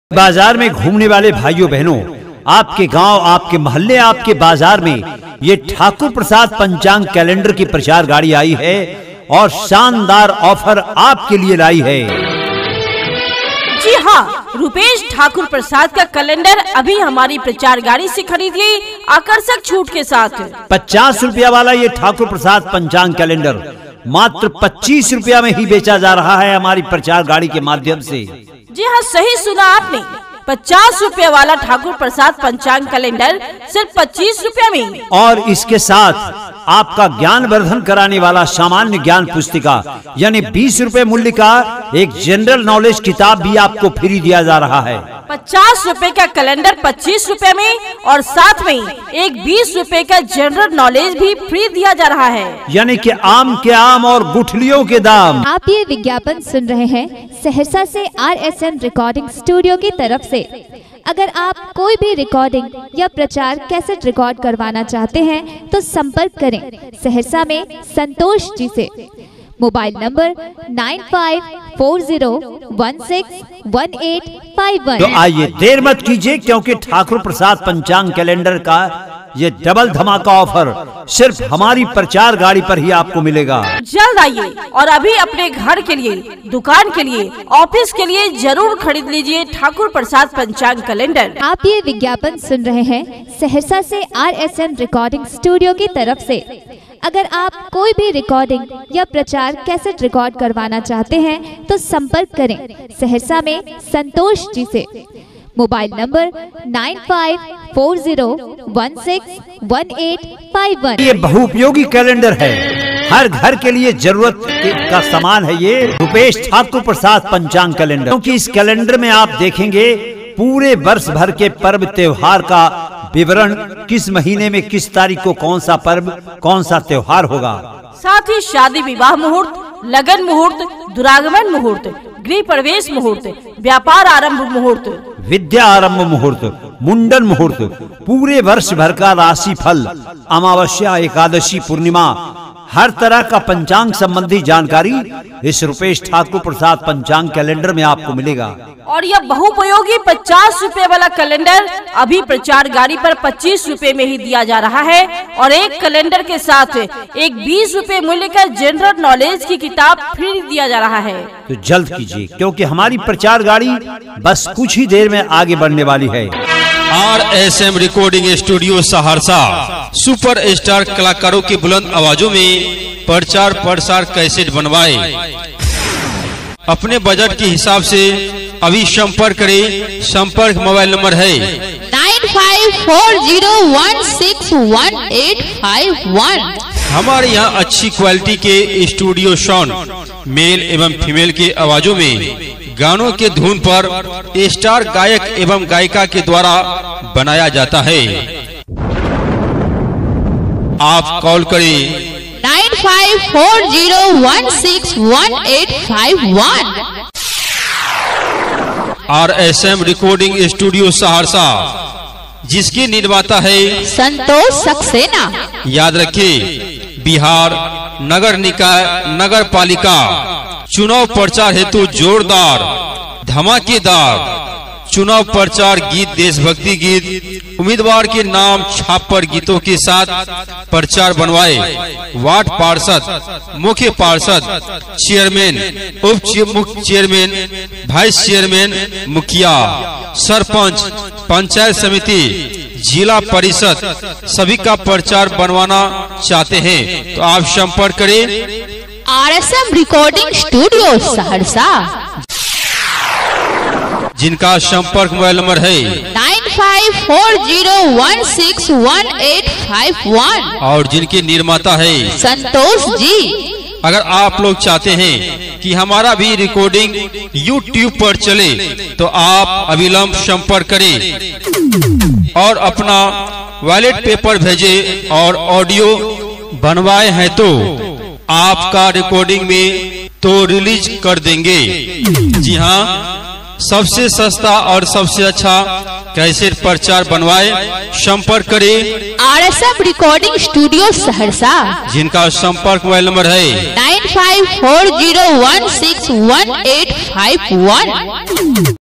बाजार में घूमने वाले भाइयों बहनों, आपके गांव, आपके मोहल्ले, आपके बाजार में ये ठाकुर प्रसाद पंचांग कैलेंडर की प्रचार गाड़ी आई है और शानदार ऑफर आपके लिए लाई है। जी हाँ, रुपेश ठाकुर प्रसाद का कैलेंडर अभी हमारी प्रचार गाड़ी से खरीदिए आकर्षक छूट के साथ। 50 रुपया वाला ये ठाकुर प्रसाद पंचांग कैलेंडर मात्र 25 रुपया में ही बेचा जा रहा है हमारी प्रचार गाड़ी के माध्यम से। जी हाँ, सही सुना आपने, 50 रुपए वाला ठाकुर प्रसाद पंचांग कैलेंडर सिर्फ 25 रुपए में। और इसके साथ आपका ज्ञान वर्धन कराने वाला सामान्य ज्ञान पुस्तिका यानी 20 रुपए मूल्य का एक जनरल नॉलेज किताब भी आपको फ्री दिया जा रहा है। 50 रुपए का कैलेंडर 25 रुपए में और साथ में एक 20 रुपए का जनरल नॉलेज भी फ्री दिया जा रहा है, यानी कि आम के आम और गुठलियों के दाम। आप ये विज्ञापन सुन रहे हैं सहरसा से RSM रिकॉर्डिंग स्टूडियो की तरफ से। अगर आप कोई भी रिकॉर्डिंग या प्रचार कैसेट रिकॉर्ड करवाना चाहते हैं तो संपर्क करें सहरसा में संतोष जी से। Mobile number 9540161851। तो आइए देर मत कीजिए, क्योंकि ठाकुर प्रसाद पंचांग कैलेंडर का ये डबल धमाका ऑफर सिर्फ हमारी प्रचार गाड़ी पर ही आपको मिलेगा। जल्द आइए और अभी अपने घर के लिए, दुकान के लिए, ऑफिस के लिए जरूर खरीद लीजिए ठाकुर प्रसाद पंचांग कैलेंडर। आप ये विज्ञापन सुन रहे हैं सहरसा से RSM रिकॉर्डिंग स्टूडियो की तरफ से। अगर आप कोई भी रिकॉर्डिंग या प्रचार कैसेट रिकॉर्ड करवाना चाहते हैं तो संपर्क करें सहरसा में संतोष जी से। Mobile number 9540161851। ये बहुउपयोगी कैलेंडर है, हर घर के लिए जरूरत का सामान है ये रुपेश ठाकुर प्रसाद पंचांग कैलेंडर। क्योंकि इस कैलेंडर में आप देखेंगे पूरे वर्ष भर के पर्व त्योहार का विवरण, किस महीने में किस तारीख को कौन सा पर्व, कौन सा त्योहार होगा। साथ ही शादी विवाह मुहूर्त, लगन मुहूर्त, दुरागमन मुहूर्त, गृह प्रवेश मुहूर्त, व्यापार आरंभ मुहूर्त, विद्या आरंभ मुहूर्त, मुंडन मुहूर्त, पूरे वर्ष भर का राशि फल, अमावस्या, एकादशी, पूर्णिमा, हर तरह का पंचांग संबंधी जानकारी इस रुपेश ठाकुर प्रसाद पंचांग कैलेंडर में आपको मिलेगा। और यह बहुउपयोगी 50 रुपए वाला कैलेंडर अभी प्रचार गाड़ी पर 25 रुपए में ही दिया जा रहा है और एक कैलेंडर के साथ एक 20 रुपए मूल्य का जनरल नॉलेज की किताब फ्री दिया जा रहा है। तो जल्द कीजिए, क्योंकि हमारी प्रचार गाड़ी बस कुछ ही देर में आगे बढ़ने वाली है। RSM recording studio Saharsa super star कलाकारों की बुलंद आवाजों में प्रचार प्रसार कैसेट बनवाए। अपने बजट के हिसाब से अभी संपर्क करें। संपर्क मोबाइल नंबर है 9540161851। हमारे यहाँ अच्छी क्वालिटी के स्टूडियो साउंड मेल एवं फीमेल के आवाजों में गानों के धुन पर स्टार गायक एवं गायिका के द्वारा बनाया जाता है। आप कॉल करें 9540161851। RSM रिकॉर्डिंग स्टूडियो सहरसा, जिसके निर्माता है संतोष सक्सेना। याद रखिए, बिहार नगर निकाय नगर पालिका चुनाव प्रचार हेतु जोरदार धमाकेदार चुनाव प्रचार गीत, देशभक्ति गीत, उम्मीदवार के नाम छाप पर गीतों के साथ प्रचार बनवाए। वार्ड पार्षद, मुख्य पार्षद, चेयरमैन, उप चेयरमैन, वाइस चेयरमैन, मुखिया, सरपंच, पंचायत समिति, जिला परिषद सभी का प्रचार बनवाना चाहते हैं तो आप संपर्क करें RSM रिकॉर्डिंग स्टूडियो सहरसा, जिनका संपर्क मोबाइल नंबर है 9540161851 और जिनके निर्माता है संतोष जी। अगर आप लोग चाहते हैं कि हमारा भी रिकॉर्डिंग YouTube पर चले तो आप अविलंब संपर्क करें और अपना वॉलेट पेपर भेजें और ऑडियो बनवाए हैं तो आपका रिकॉर्डिंग में तो रिलीज कर देंगे। जी हाँ, सबसे सस्ता और सबसे अच्छा कैसेट प्रचार बनवाए। संपर्क करें RSM रिकॉर्डिंग स्टूडियो सहरसा, जिनका संपर्क मोबाइल नंबर है 9540161851।